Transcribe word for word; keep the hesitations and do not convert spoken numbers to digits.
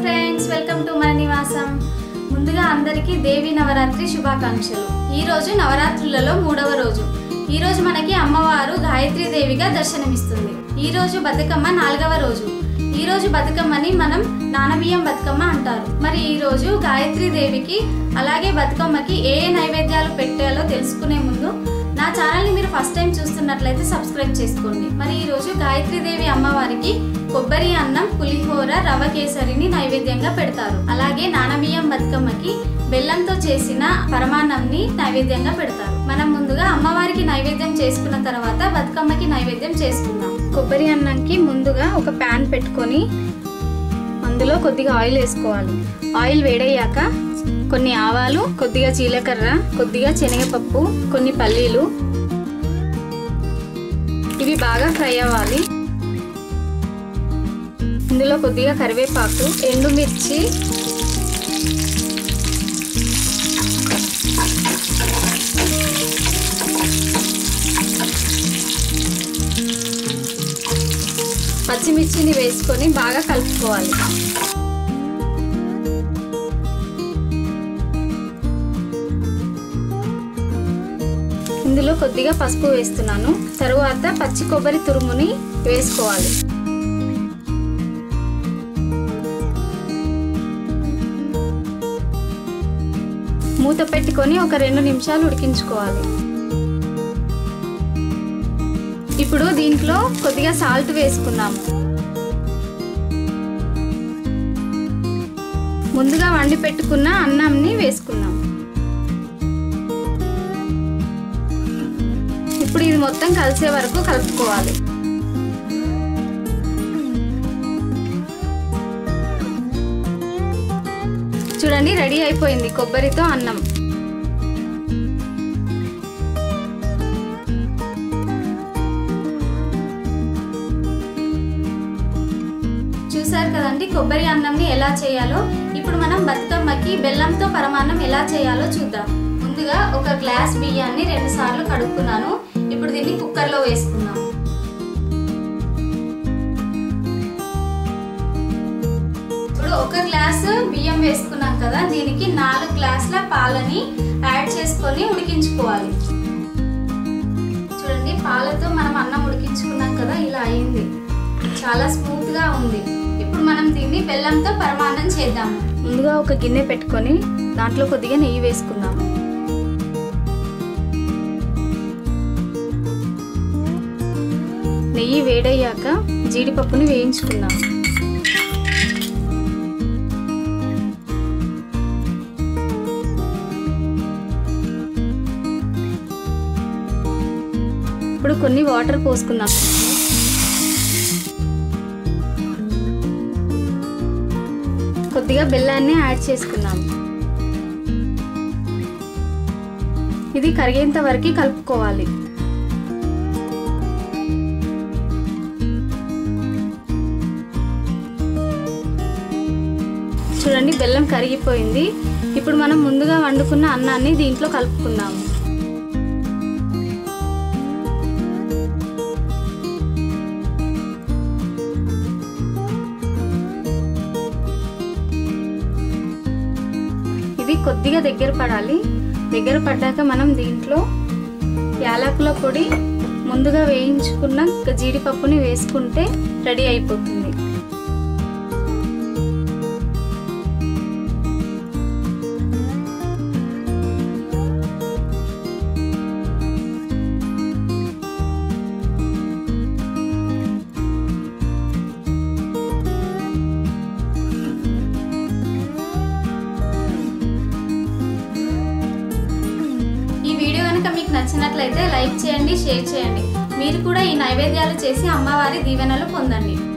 Friends, welcome to మన నివాసం. ముందుగా అందరికీ దేవి నవరాత్రి శుభాకాంక్షలు. ఈ రోజు నవరాత్రులలో మూడవ రోజు. ఈ రోజు మనకి అమ్మవారు గాయత్రీ దేవిగా దర్శనమిస్తుంది. ఈ రోజు బతుకమ్మ నాలుగవ రోజు. ఈ రోజు బతుకమ్మని మనం నానబియ్యం బతుకమ్మ అంటారు. మరి ఈ రోజు గాయత్రీ దేవికి అలాగే బతుకమ్మకి ఏ ఏ నైవేద్యాలు పెట్టాలో తెలుసుకునే ముందు నా ఛానల్ ని మీరు ఫస్ట్ టైం చూస్తున్నట్లయితే సబ్స్క్రైబ్ చేసుకోండి. మరి ఈ రోజు గాయత్రీ దేవి అమ్మవారికి కొబ్బరి అన్నం, పులిహోర, రవ కేసరిని నైవేద్యంగా పెడతారు. అలాగే నానబియ్యం బతుకమ్మకి బెల్లంతో చేసిన పరమాన్నంని నైవేద్యంగా పెడతారు. మనం ముందుగా అమ్మవారికి నైవేద్యం చేసుకున్న తర్వాత బతుకమ్మకి నైవేద్యం చేసుకుందాం. కొబ్బరి అన్నంకి ముందుగా ఒక ప్యాన్ పెట్టుకొని అందులో కొద్దిగా ఆయిల్ వేసుకోవాలి. ఆయిల్ వేడయ్యాక కొన్ని ఆవాలు, కొద్దిగా జీలకర్ర, కొద్దిగా శనగపప్పు, కొన్ని పల్లీలు ఇవి బాగా ఫ్రై అవ్వాలి. ఇందులో కొద్దిగా కరివేపాకు, ఎండుమిర్చి, పచ్చిమిర్చిని వేసుకొని బాగా కలుపుకోవాలి. ఇందులో కొద్దిగా పసుపు వేస్తున్నాను. తరువాత పచ్చి కొబ్బరి తురుముని వేసుకోవాలి. మూత పెట్టుకొని ఒక రెండు నిమిషాలు ఉడికించుకోవాలి. ఇప్పుడు దీంట్లో కొద్దిగా సాల్ట్ వేసుకున్నాము. ముందుగా వండి పెట్టుకున్న అన్నంని వేసుకున్నాం. ఇప్పుడు ఇది మొత్తం కలిసే వరకు కలుపుకోవాలి. చూడండి, రెడీ అయిపోయింది కొబ్బరితో అన్నం. చూసారు కదండి కొబ్బరి అన్నంని ఎలా చేయాలో. ఇప్పుడు మనం బతుకమ్మకి బెల్లంతో పరమాన్నం ఎలా చేయాలో చూద్దాం. ముందుగా ఒక గ్లాస్ బియ్యాన్ని రెండు సార్లు కడుక్కున్నాను. ఇప్పుడు దీన్ని కుక్కర్లో వేసుకుందాం. ఇప్పుడు ఒక గ్లాస్ బియ్యం వేసుకున్నాం కదా, దీనికి నాలుగు గ్లాసుల పాలని యాడ్ చేసుకొని ఉడికించుకోవాలి. చూడండి, పాలతో మనం అన్నం ఉడికించుకున్నాం కదా, ఇలా అయింది. చాలా స్మూత్ గా ఉంది. ఇప్పుడు మనం దీన్ని బెల్లంతో పరమాన్నం చేద్దాము. ముందుగా ఒక గిన్నె పెట్టుకొని దాంట్లో కొద్దిగా నెయ్యి వేసుకుందాం. నెయ్యి వేడయ్యాక జీడిపప్పుని వేయించుకుందాం. ఇప్పుడు కొన్ని వాటర్ పోసుకుందాం. కొద్దిగా బెల్లాన్ని యాడ్ చేసుకుందాం. ఇది కరిగేంత వరకు కలుపుకోవాలి. చూడండి, బెల్లం కరిగిపోయింది. ఇప్పుడు మనం ముందుగా వండుకున్న అన్నాన్ని దీంట్లో కలుపుకుందాము. ఇది కొద్దిగా దగ్గర పడాలి. దగ్గర పడ్డాక మనం దీంట్లో యాలకుల పొడి, ముందుగా వేయించుకున్న జీడిపప్పుని వేసుకుంటే రెడీ అయిపోతుంది. మీకు నచ్చినట్లయితే లైక్ చేయండి, షేర్ చేయండి. మీరు కూడా ఈ నైవేద్యాలు చేసి అమ్మవారి దీవెనలు పొందండి.